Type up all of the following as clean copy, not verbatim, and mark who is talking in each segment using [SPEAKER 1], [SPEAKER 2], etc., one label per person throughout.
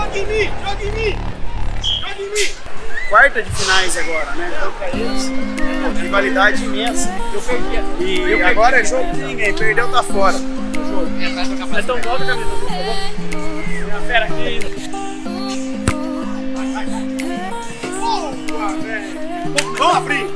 [SPEAKER 1] Joga em mim! Joga em mim! Joga em mim! Quarta de finais agora, né? Então pra eles, rivalidade imensa. Eu perdi. E agora é jogo de ninguém. Perdeu, tá fora do jogo. Então volta a camisa, por favor. Tem uma fera aqui. Boa, velho! Vamos abrir!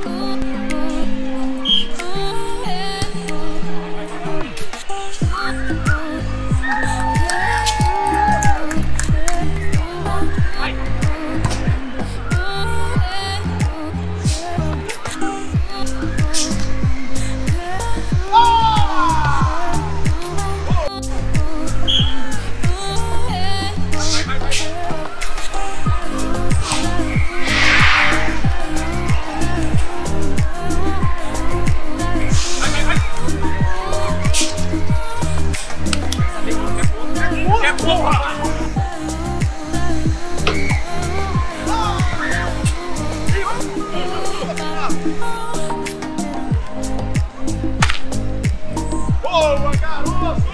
[SPEAKER 1] Boa, garoto!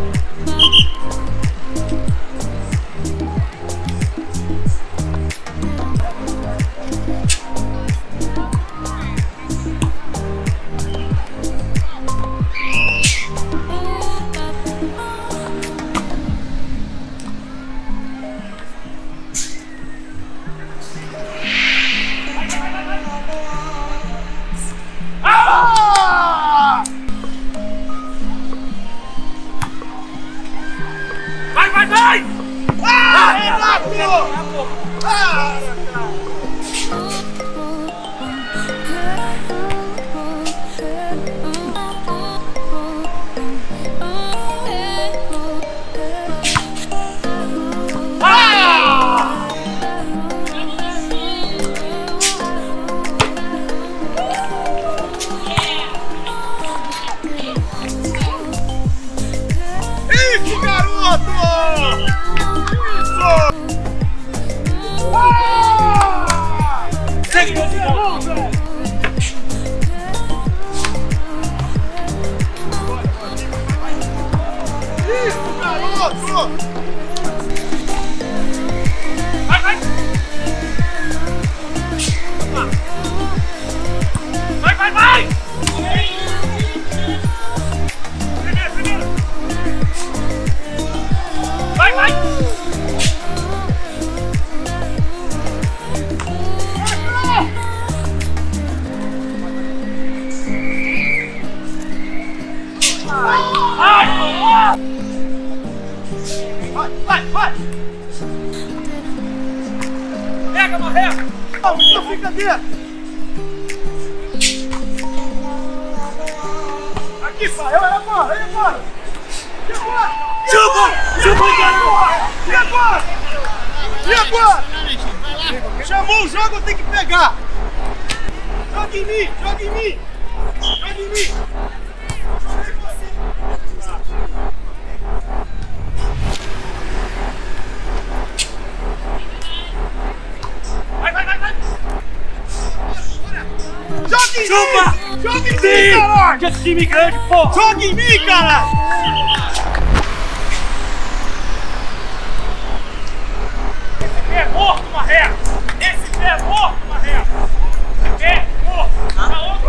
[SPEAKER 1] Vai! Ah, Renato! Para, cara! Isso, garoto! Isso! Segue meu irmão, velho! Isso, garoto! Vai! Vai! Vai! Pega, Marreco! Então fica dentro! Aqui, pai! Olha agora! E agora? Chamou o jogo, eu tenho que pegar! Joga em mim! Joga em mim, caralho!
[SPEAKER 2] Que time grande, porra!
[SPEAKER 1] Joga em mim, caralho!
[SPEAKER 2] Esse pé é morto, Marreco! Esse pé é morto, Marreco! É morto! Na outra,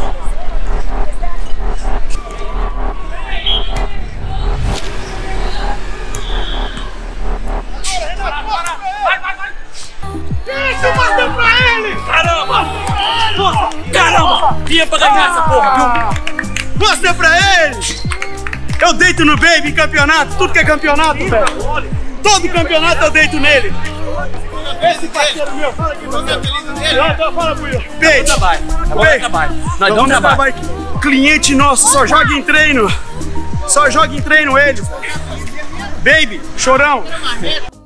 [SPEAKER 1] Vai! Isso, bateu pra ele!
[SPEAKER 2] Caramba! Vinha pra ganhar essa porra, viu?
[SPEAKER 1] Mostra pra ele! Eu deito no Baby em campeonato, tudo que é campeonato, velho. Todo campeonato eu deito nele. Esse parceiro meu, fala aqui, então fala pro eu. Baby,
[SPEAKER 2] trabalho. Nós damos trabalho.
[SPEAKER 1] Cliente nosso, só joga em treino. Só joga em treino ele. Baby, chorão.